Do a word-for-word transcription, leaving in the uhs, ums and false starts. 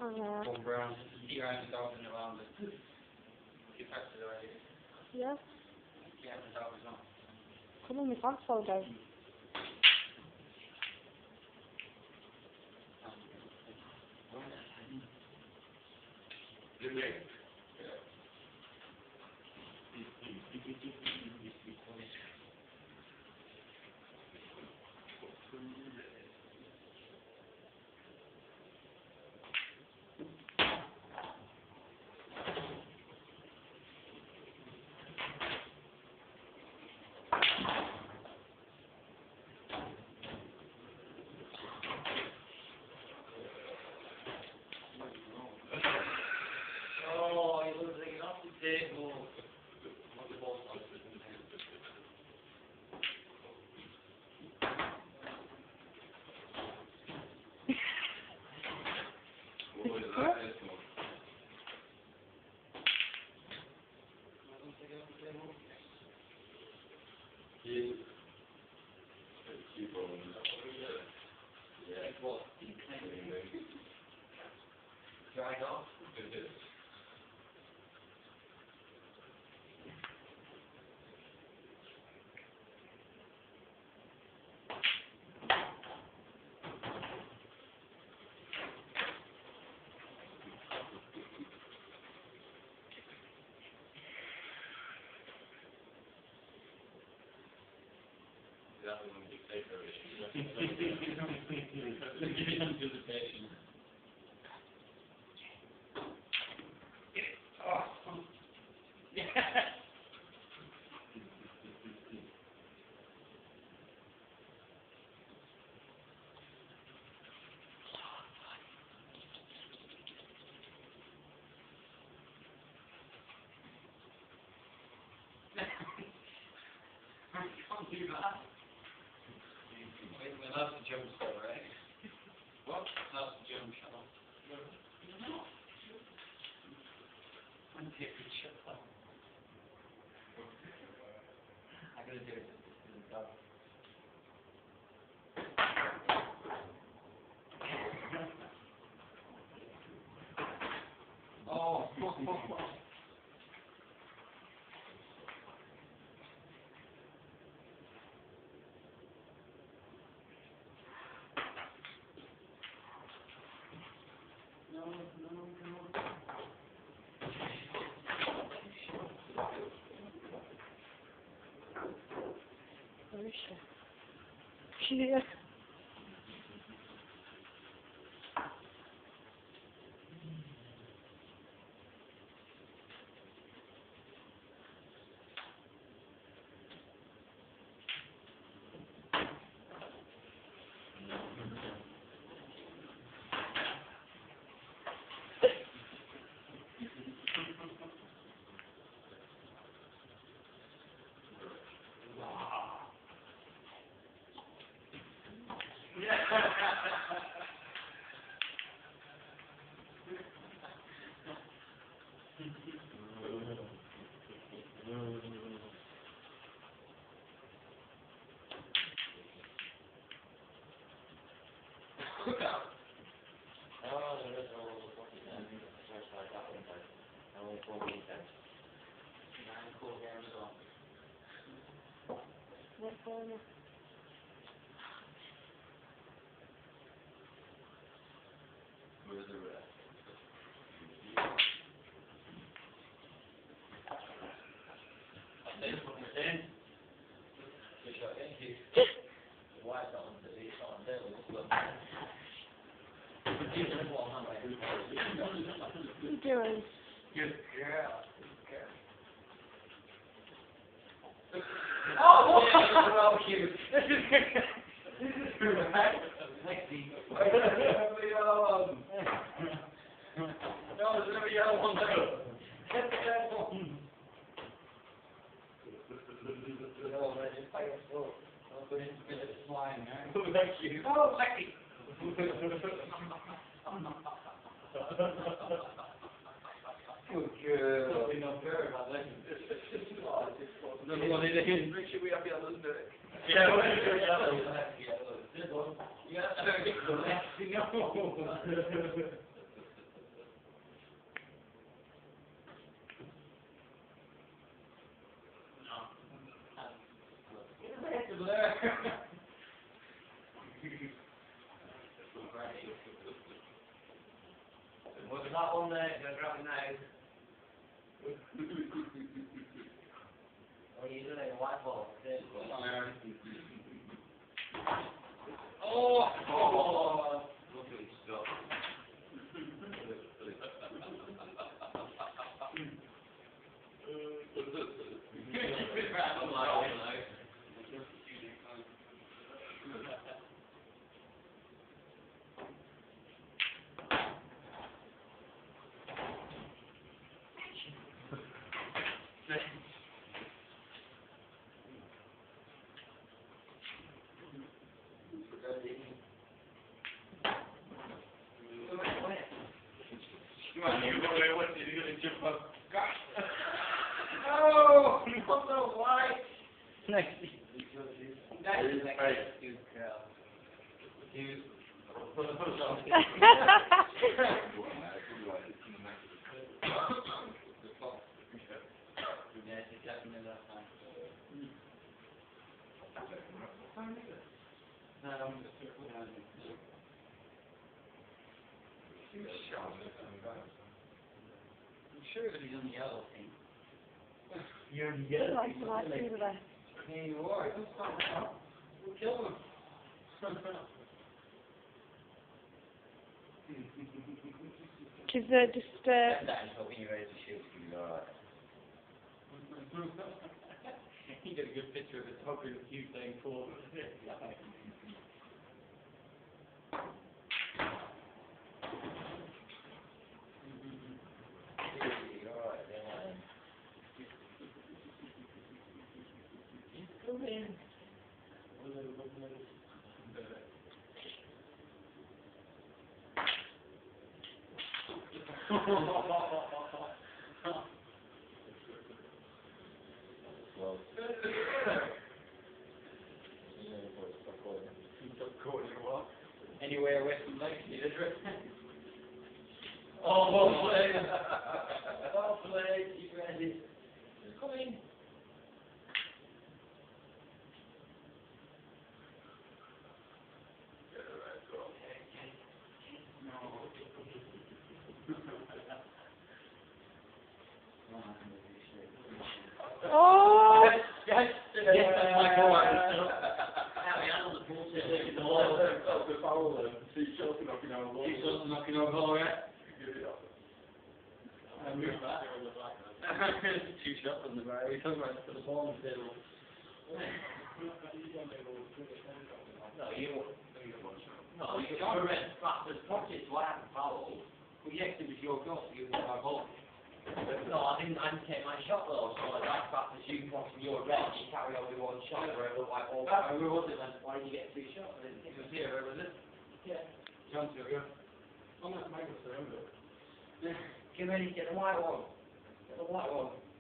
Uh, One brown. Keep around yourself and around it. Keep practice already. yeah. Yeah, the dog is on. Come on, my pants fall down. Good day. Oh, he was taking off the table. What was that? Yeah. Yeah. What? Dried off? It is. That was a dictator issue. Anticipation. Oh. Yeah. I can't do that. Wait, well, that's the jump shot, right? What? That's the jump shot. No. No. I'm taking a shot. I'm gonna do it to the dog. Oh. No, no, no. Where is she? She is. Look out. Oh, there is all the fucking things. There's like that one place. Only fourteen cents. Nine cool games on. What for me? Where's the rest? They put it in. They shot in. Why is that one today? It's not on there. What are you doing? Good girl. Oh, well, cute. This is true, right? Sexy. The yellow one. No, there's another yellow one there. Get the red one. No, man, just like a foot. I'll put it in the slime, right? Oh, thank you. Oh, sexy. Good girl. Probably not fair about that. Another one in here. Make sure we have yellows in it. Yeah, we'll have yellows. This one. Yeah, that's very good. No. that one there, go grab it now. What are you doing? White ball. Oh! Oh! Lovely stuff. Come on, you go away, what did you gonna jump up? No! Not so wide! Next. Next. Here's Next. face. You girl. You. Yeah, it's definitely that time. Um, I'm sure it was on the yellow thing. You're on the yellow Like thing. to like to the Here you are. Don't stop now. We'll kill him. Because uh, just uh, That is when you're ready to shoot, you'll be alright. You get a good picture of the top of the cute thing forward. Come in. Well, anywhere away from Lake, you did it. Oh, well played. Well played, you ready? Come in. oh, Yes, yes, yes, that's my goal. Harry, I know the ball to the ball. Two shots knocking on the wall. Two shots knocking on the ball, yeah? I moved that. Two shots on the right. We're talking about for the ball in the middle. No, you. No, you got a red flat. There's pockets where I have a foul. But yes, it was your goal, so you were my ball. No, I didn't, I didn't take my shot though, so like that's back to shooting crossing your red, you carry on with one shot, where it looked like all that. Where was it then? Why did you get two shots? It was here, where was it? Yeah. John Sugar. I'm not making a surrender. Get ready, get the white one. Get the white one.